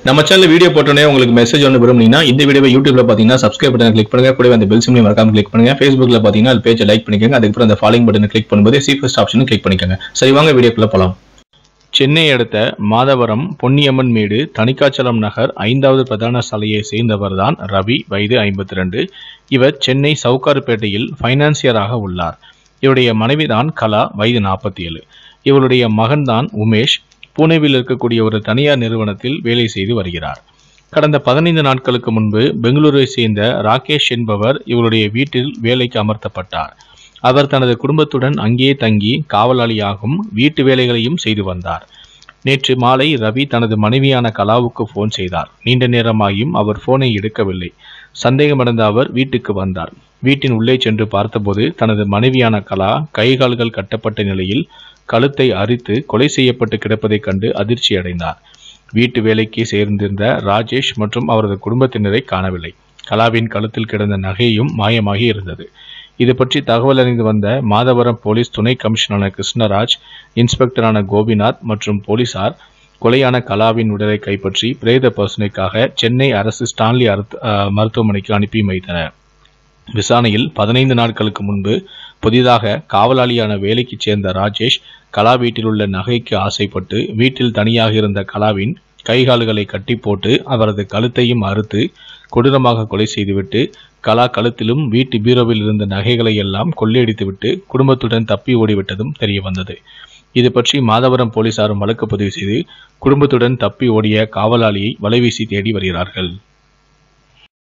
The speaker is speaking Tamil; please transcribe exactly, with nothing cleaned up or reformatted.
நம்ம சேனல் வீடியோ போட்டோனே உங்களுக்கு மெசேஜ் ஒன்று விரும்புனீங்கன்னா இந்த வீடியோவை யூடியூப்ல பாத்தீங்கன்னா சப்ஸ்கிரைப் பட்டனை கிளிக் பண்ணுங்க, கூடவே அந்த பெல் சிம்பலையும் மறக்காம கிளிக் பண்ணுங்க. Facebookல பாத்தீங்கன்னா அது பேஜை லைக் பண்ணிக்கோங்க, அதுக்கப்புறம் அந்த ஃபாலோயிங் பட்டனை கிளிக் பண்ணும்போது சி ஃபர்ஸ்ட் ஆப்ஷனும் கிளிக் பண்ணிக்கோங்க. சரி வாங்க வீடியோக்குள்ள போலாம். சென்னை அடுத்த மாதவரம் பொன்னியம்மன் மேடு தணிக்காச்சலம் நகர் ஐந்தாவது பிரதான சாலையை சேர்ந்தவர் தான் ரவி, வயது ஐம்பத்தி ரெண்டு. இவர் சென்னை சவுகார்பேட்டையில் பைனான்சியராக உள்ளார். இவருடைய மனைவிதான் கலா, வயது நாற்பத்தி ஏழு. இவருடைய மகன் தான் உமேஷ், புனேவில் இருக்கக்கூடிய ஒரு தனியார் நிறுவனத்தில் வேலை செய்து வருகிறார். கடந்த பதினைந்து நாட்களுக்கு முன்பு பெங்களூரை சேர்ந்த ராகேஷ் என்பவர் இவருடைய வீட்டில் வேலைக்கு அமர்த்தப்பட்டார். அவர் தனது குடும்பத்துடன் அங்கேயே தங்கி காவலாளியாகவும் வீட்டு வேலைகளையும் செய்து வந்தார். நேற்று மாலை ரவி தனது மனைவியான கலாவுக்கு போன் செய்தார். நீண்ட நேரமாகியும் அவர் போனை எடுக்கவில்லை. சந்தேகமடைந்த அவர் வீட்டுக்கு வந்தார். வீட்டின் உள்ளே சென்று பார்த்தபோது தனது மனைவியான கலா கைகால்கள் கட்டப்பட்ட நிலையில் கழுத்தை அரித்து கொலை செய்யப்பட்டு கிடப்பதைக் கண்டு அதிர்ச்சி அடைந்தார். வீட்டு வேலைக்கு சேர்ந்திருந்த ராஜேஷ் மற்றும் அவரது குடும்பத்தினரை காணவில்லை. கலாவின் கழுத்தில் கிடந்த நகையும் மாயமாகி இருந்தது. இது பற்றி தகவல் அறிந்து வந்த மாதவரம் போலீஸ் துணை கமிஷனரான கிருஷ்ணராஜ், இன்ஸ்பெக்டரான கோபிநாத் மற்றும் போலீசார் கொலையான கலாவின் உடலை கைப்பற்றி பிரேத பரிசோதனைக்காக சென்னை அரசு ஸ்டான்லி மருத்துவமனைக்கு அனுப்பி வைத்தனர். விசாரணையில் பதினைந்து நாட்களுக்கு முன்பு புதிதாக காவலாளியான வேலைக்கு சேர்ந்த ராஜேஷ் கலா வீட்டில் உள்ள நகைக்கு ஆசைப்பட்டு வீட்டில் தனியாக இருந்த கலாவின் கைகால்களை கட்டி போட்டு அவரது கழுத்தையும் அறுத்து கொடூரமாக கொலை செய்துவிட்டு கலா கழுத்திலும் வீட்டு பீரோவில் இருந்த நகைகளை எல்லாம் கொள்ளையடித்துவிட்டு குடும்பத்துடன் தப்பி ஓடிவிட்டதும் தெரிய வந்தது. இது பற்றி மாதவரம் போலீசாரும் வழக்கு பதிவு செய்து குடும்பத்துடன் தப்பி ஓடிய காவலாளியை வலைவீசி தேடி வருகிறார்கள்.